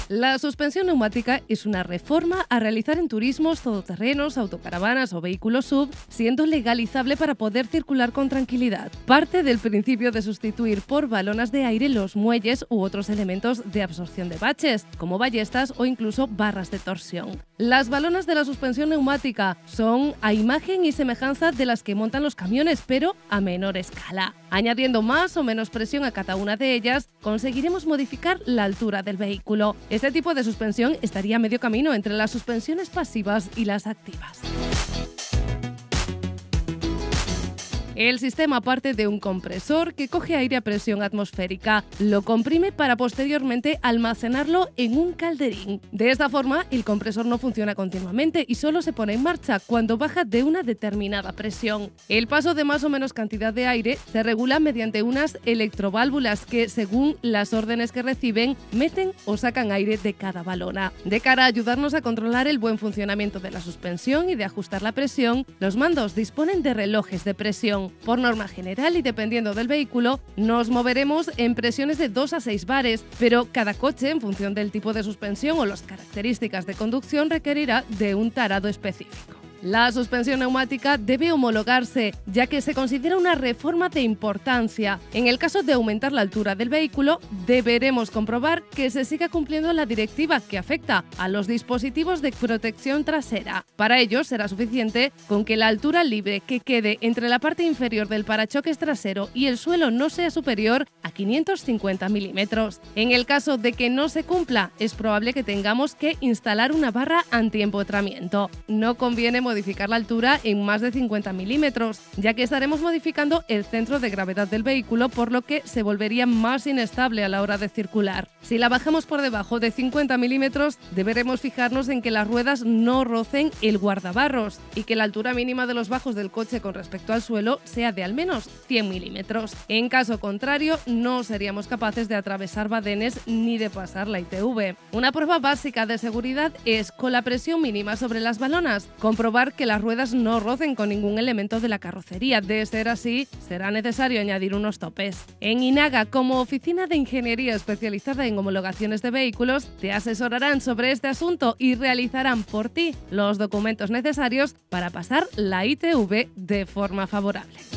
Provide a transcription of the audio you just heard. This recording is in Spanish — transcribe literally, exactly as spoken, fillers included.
La suspensión neumática es una reforma a realizar en turismos, todoterrenos, autocaravanas o vehículos S U V, siendo legalizable para poder circular con tranquilidad. Parte del principio de sustituir por balonas de aire los muelles u otros elementos de absorción de baches, como ballestas o incluso barras de torsión. Las balonas de la suspensión neumática son a imagen y semejanza de las que montan los camiones, pero a menor escala. Añadiendo más o menos presión a cada una de ellas, conseguiremos modificar la altura del vehículo. Este tipo de suspensión estaría a medio camino entre las suspensiones pasivas y las activas. El sistema parte de un compresor que coge aire a presión atmosférica, lo comprime para posteriormente almacenarlo en un calderín. De esta forma, el compresor no funciona continuamente y solo se pone en marcha cuando baja de una determinada presión. El paso de más o menos cantidad de aire se regula mediante unas electroválvulas que, según las órdenes que reciben, meten o sacan aire de cada balona. De cara a ayudarnos a controlar el buen funcionamiento de la suspensión y de ajustar la presión, los mandos disponen de relojes de presión. Por norma general y dependiendo del vehículo, nos moveremos en presiones de dos a seis bares, pero cada coche, en función del tipo de suspensión o las características de conducción, requerirá de un tarado específico. La suspensión neumática debe homologarse, ya que se considera una reforma de importancia. En el caso de aumentar la altura del vehículo, deberemos comprobar que se siga cumpliendo la directiva que afecta a los dispositivos de protección trasera. Para ello, será suficiente con que la altura libre que quede entre la parte inferior del parachoques trasero y el suelo no sea superior a quinientos cincuenta milímetros. En el caso de que no se cumpla, es probable que tengamos que instalar una barra antiempotramiento. No conviene modificar la altura en más de cincuenta milímetros, ya que estaremos modificando el centro de gravedad del vehículo, por lo que se volvería más inestable a la hora de circular. Si la bajamos por debajo de cincuenta milímetros, deberemos fijarnos en que las ruedas no rocen el guardabarros y que la altura mínima de los bajos del coche con respecto al suelo sea de al menos cien milímetros. En caso contrario, no seríamos capaces de atravesar badenes ni de pasar la I T V. Una prueba básica de seguridad es, con la presión mínima sobre las balonas, comprobar que las ruedas no rocen con ningún elemento de la carrocería. De ser así, será necesario añadir unos topes. En INAGA, como oficina de ingeniería especializada en homologaciones de vehículos, te asesorarán sobre este asunto y realizarán por ti los documentos necesarios para pasar la I T V de forma favorable.